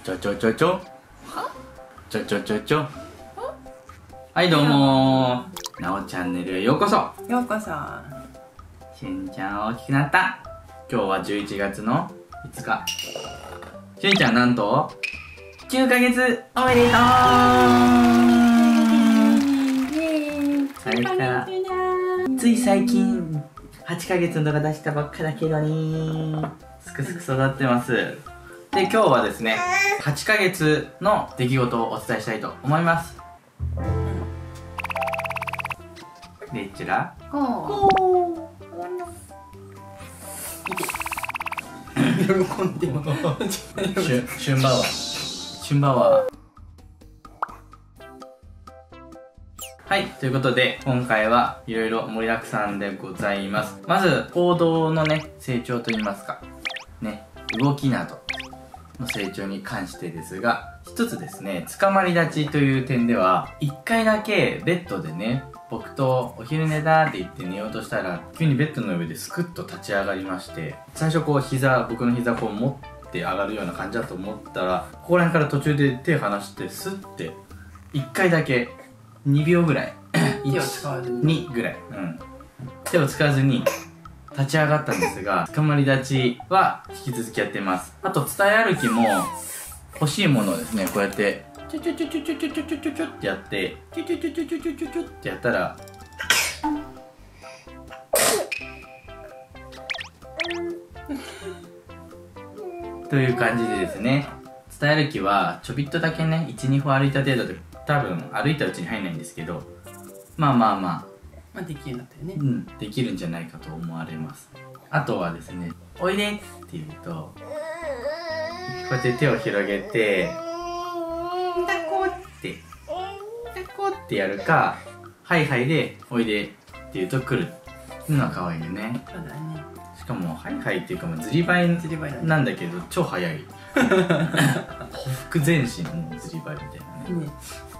ちょちょちょちょちょちょちょちょ。はいどうもー、なおチャンネルへようこそ。 ようこそ。 しんちゃん大きくなった。今日は11月の5日。しんちゃんなんと9ヶ月おめでとう。それからつい最近8ヶ月の動画出したばっかだけどね、すくすく育ってます。で今日はですね、8ヶ月の出来事をお伝えしたいと思います。でちら喜んでもシュンバワー、シュンバワー。はい、ということで今回はいろいろ盛りだくさんでございます。まず行動のね成長といいますかね、動きなどの成長に関してですが、一つですね、捕まり立ちという点では1回だけベッドでね、僕とお昼寝だって言って寝ようとしたら急にベッドの上ですくっと立ち上がりまして、最初こう僕の膝こう持って上がるような感じだと思ったら、ここら辺から途中で手離してスッて1回だけ2秒ぐらい手を使わずに 2ぐらい、手を使わずに立ち上がったんですが、捕まり立ちは引き続きやってます。あと伝え歩きも欲しいものをですね、こうやってチュチュチュチュチュチュチュチュチュチュってやって、チュチュチュチュチュチュチュチュってやったらという感じでですね、伝え歩きはちょびっとだけね 1,2 歩歩いた程度で多分歩いたうちに入んないんですけど、まあできるようになったよね。 できるんじゃないかと思われます。あとはですね、おいでって言うとこうやって手を広げて抱っこってやるか、はいはいでおいでって言うと来るっていうのは可愛いよね。 そうだね。 しかもはいはいっていうか、ずりばいなんだけど超早いほふ前進のずりばいみたいなね。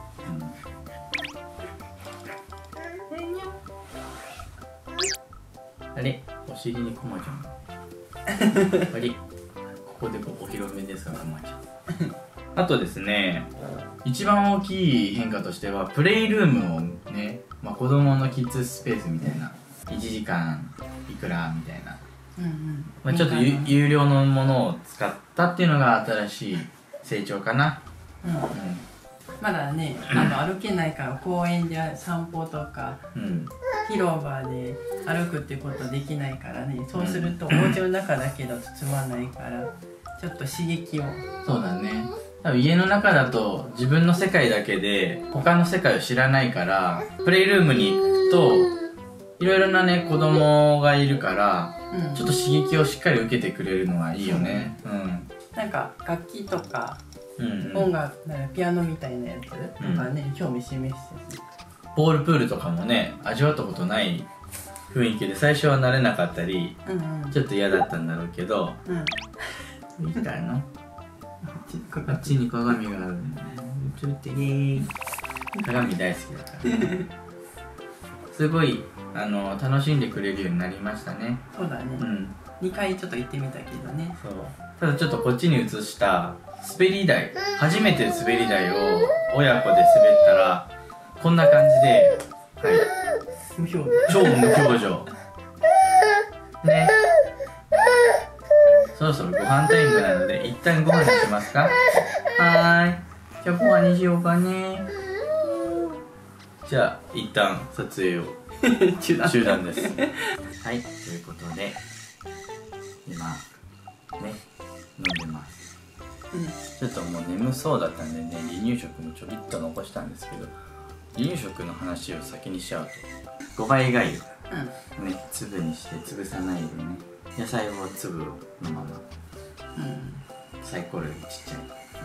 あれ、お尻にコマちゃんあれ、ここでお披露目ですがコマちゃんあとですね、一番大きい変化としてはプレイルームをね、子供のキッズスペースみたいな、1時間いくらみたいな、ちょっと有料のものを使ったっていうのが新しい成長かな。 まだね、歩けないから公園で散歩とか、広場で歩くっていうことできないからね。そうするとお家の中だけだとつまんないから、ちょっと刺激を。 そうだね、多分家の中だと自分の世界だけで他の世界を知らないから、プレイルームに行くといろいろなね子供がいるから、ちょっと刺激をしっかり受けてくれるのはいいよね。 なんか楽器とか音楽、ピアノみたいなやつとかね、興味示してる。 ボールプールとかもね、味わったことない雰囲気で最初は慣れなかったり、ちょっと嫌だったんだろうけど、いいからのあっちに鏡があるんだね。ちょっと鏡大好きだからすごい楽しんでくれるようになりましたね。 そうだね。2回ちょっと行ってみたけどね。 そう、ただちょっとこっちに移した滑り台、初めて滑り台を親子で滑ったらこんな感じで、超無表情ね。そろそろご飯タイムなので一旦ご飯にしますか。はーい、じゃあご飯にしようかね。じゃあ一旦撮影を中断ですはい、ということで今ね飲んでます。ちょっともう眠そうだったんでね、離乳食もちょびっと残したんですけど、離乳食の話を先にしちゃうと5倍がゆ、粒にして潰さないでね、野菜を粒のまま、サイコロよりちっちゃい、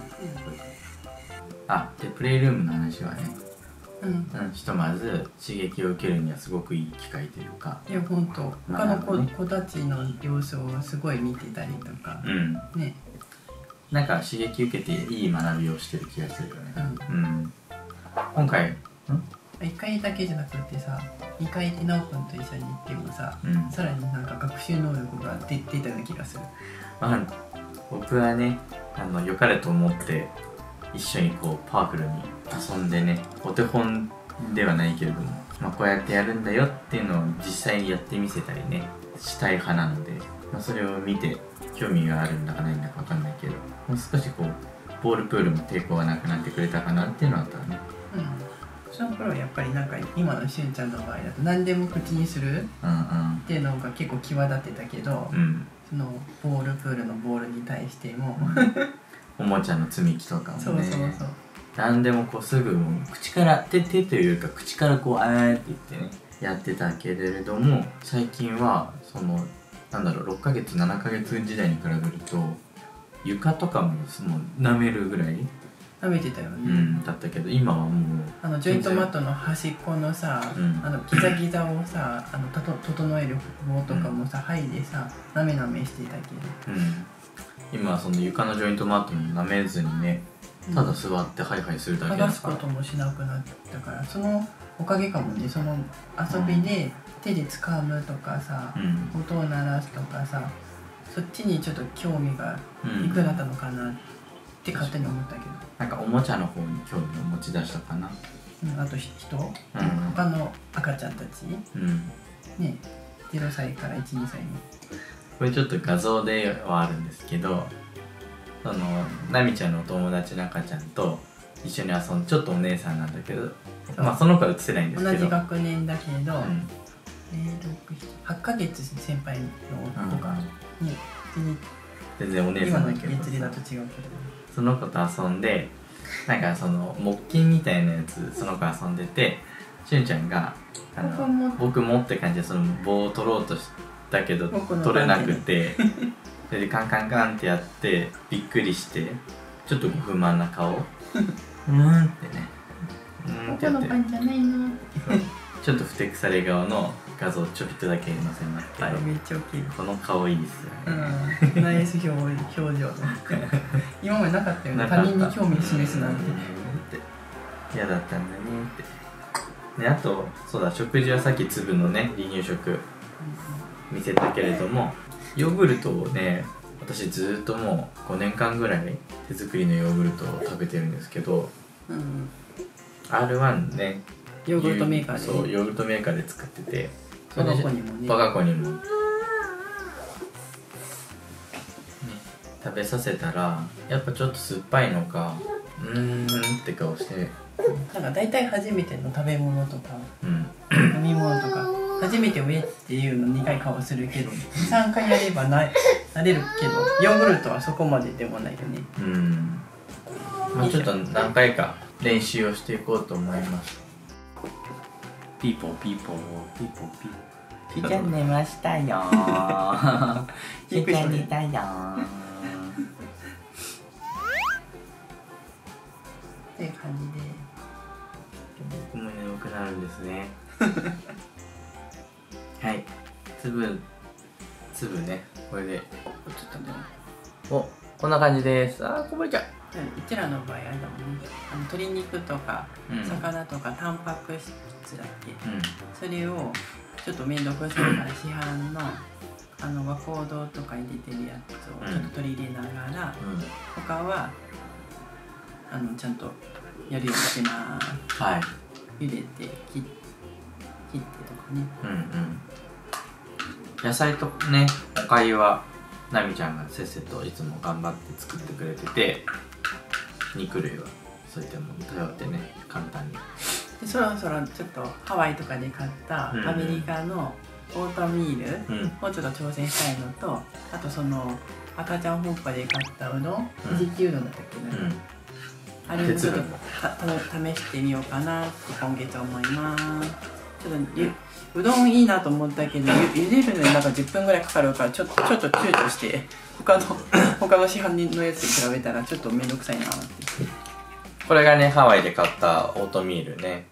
でプレイルームの話はね、ひとまず刺激を受けるにはすごくいい機会というか、 いやほんと他の子たちの様子をすごい見てたりとか、ね、 なんか刺激受けていい学びをしてる気がするよね。今回 1回だけじゃなくてさ、2回なおくんと一緒に行ってもさ、さらになんか学習能力が出たような気がする。 僕はね良かれと思って一緒にこうパワフルに遊んでね、お手本ではないけれども、こうやってやるんだよっていうのを実際にやってみせたりねしたい派なので、それを見て興味があるんだかないんだか分かんないけど、もう少しこうボールプールも抵抗がなくなってくれたかなっていうのはあったらね。 その頃はやっぱりなんか今のしゅんちゃんの場合だと何でも口にするっていうのが結構際立ってたけど、そのボールプールのボールに対してもおもちゃの積み木とかもね、 そう何でもこうすぐもう口から手というか口からこうあーって言ってねやってたけれども、最近はその6ヶ月7ヶ月時代に比べると床とかも舐めるぐらい舐めてたよね、 だったけど、今はもうジョイントマットの端っこのさ、ギザギザをさ整える棒とかもさ、剥いでさなめなめしてたけど、 今はその床のジョイントマットも舐めずにね、ただ座ってハイハイするだけだから、 剥がすこともしなくなったから、そのおかげかもね。その遊びで手で掴むとかさ、音を鳴らすとかさ、そっちにちょっと興味がいくらだったのかなって勝手に思ったけど、 なんかおもちゃの方に興味を持ち出したかな。 あと人、他の赤ちゃんたち、ね、0歳から1、2歳に。 これちょっと画像ではあるんですけど、なみちゃんのお友達の赤ちゃんと一緒に遊んで、ちょっとお姉さんなんだけど、その子は映せないんですけど、 同じ学年だけど、8ヶ月先輩の子が、 全然お姉さんだけど、 今の月齢だと違うけど、 その子と遊んで、なんかその木琴みたいなやつ、その子遊んでて、しゅんちゃんが僕もって感じでその棒を取ろうとしたけど取れなくて、それでカンカンカンってやってびっくりして、ちょっと不満な顔ってね、 僕のパンじゃないのちょっとふてくされ顔の画像をちょびっとだけ載せますけど、 めっちゃ大きい。 この顔いいですよね。 ナイス表情と今までなかったよね、他人に興味示すなんて。 嫌だったんだねって。で、あとそうだ、食事はさっき粒のね離乳食見せたけれども、ヨーグルトをね、私ずっともう5年間ぐらい手作りのヨーグルトを食べてるんですけど、R1 ね、 ヨーグルトメーカーで、 そうヨーグルトメーカーで作ってて、 我が子にもね、 我が子にも、食べさせたらやっぱちょっと酸っぱいのかって顔して、 なんか大体初めての食べ物とか、飲み物とか初めて上っていうの2回顔するけど、3回やれば慣れるけど、ヨーグルトはそこまででもないよね。 ちょっと何回か練習をしていこうと思います。ピーポーピーポーピーポーピー。しゅうちゃん寝ましたよー。しゅうちゃん寝たよー。 っていう感じで。 僕も眠くなるんですね。はい、粒ね、これでちょっとね、こんな感じです。こぼれちゃう。 うちらの場合あれだもんね、鶏肉とか魚とかタンパク質だっけ、それをちょっと面倒くさいから市販の和光堂とかに出てるやつをちょっと取り入れながら、他はちゃんとやるようにしてます。 はい。 茹でて切ってとかね。 野菜とね、おかゆはなみちゃんがせっせといつも頑張って作ってくれてて、肉類はそういったもの頼ってね、簡単に。 でそろそろちょっとハワイとかで買ったアメリカのオートミールをちょっと挑戦したいのと、あとその赤ちゃんホッパで買ったうどん、ひじきうどんだったっけな、あれもちょっと試してみようかなって今月思います。ちょっとうどんいいなと思ったけど、茹でるのになんか10分ぐらいかかるから、ちょっと躊躇して他の市販のやつに比べたらちょっと面倒くさいなって。 これがね、ハワイで買ったオートミールね。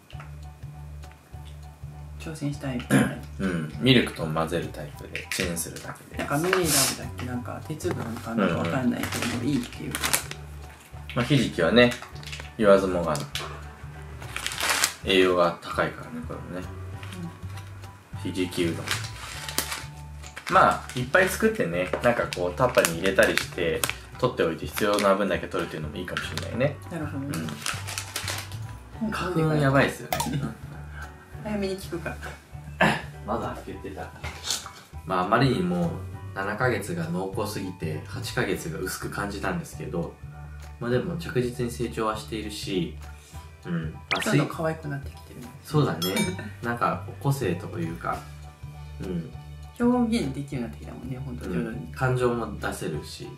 挑戦したい。 ミルクと混ぜるタイプでチンするだけで。 なんかミネラルだっけ、なんか鉄分かなんかわかんないけどいいっていうか。 ひじきはね、言わずもがな栄養が高いからね、これもね。ひじきうどん。いっぱい作ってね、なんかこうタッパーに入れたりして取っておいて必要な分だけ取るっていうのもいいかもしれないね。 なるほどね、 花粉やばいですよね。 早めに効くからまだ開けてた。まああまりにも7ヶ月が濃厚すぎて8ヶ月が薄く感じたんですけど、まあでも着実に成長はしているし、まあ、 ちょっと可愛くなってきてる。 そうだね。なんか個性というか、 表現できるようになってきたもんね、本当徐々に。 感情も出せるし、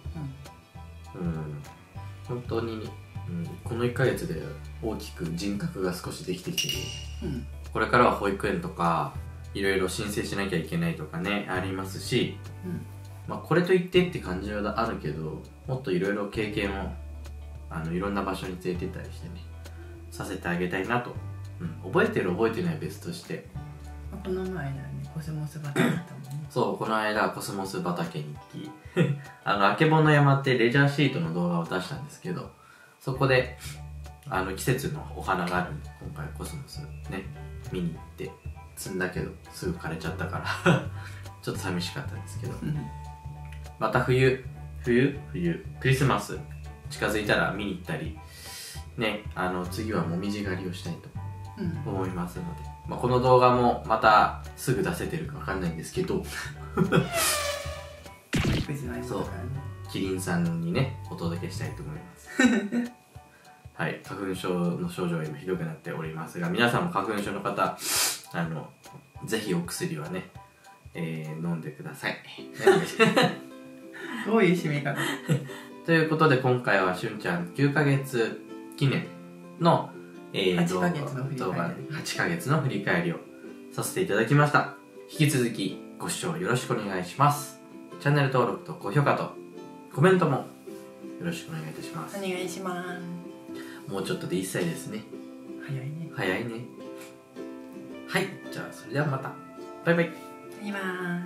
本当に、この1ヶ月で大きく人格が少しできてきてる。これからは保育園とかいろいろ申請しなきゃいけないとかねありますし、まあこれといってって感じはあるけど、もっといろいろ経験をいろんな場所に連れて行ったりしてねさせてあげたいなと、覚えてる覚えてない別として。 この前だね、コスモス畑だったもんね。 そう、この間コスモス畑に行きあけぼの山ってレジャーシートの動画を出したんですけど、そこで季節のお花があるんで、今回コスモスね見に行って摘んだけどすぐ枯れちゃったからちょっと寂しかったんですけどまた冬クリスマス近づいたら見に行ったりね、次はもみじ狩りをしたいと思いますので、まあ、この動画もまたすぐ出せてるかわかんないんですけどそうキリンさんにねお届けしたいと思いますはい、花粉症の症状が今ひどくなっておりますが、皆さんも花粉症の方ぜひお薬はね、飲んでくださいどういう締め方ということで今回はしゅんちゃん9ヶ月記念の、 8 ヶ月の振り返りをさせていただきました。引き続きご視聴よろしくお願いします。チャンネル登録と高評価とコメントもよろしくお願いいたします。 お願いします。 もうちょっとで1歳ですね。 早いね。 早いね。はい、じゃあそれではまた。バイバイ。 バイバーイ。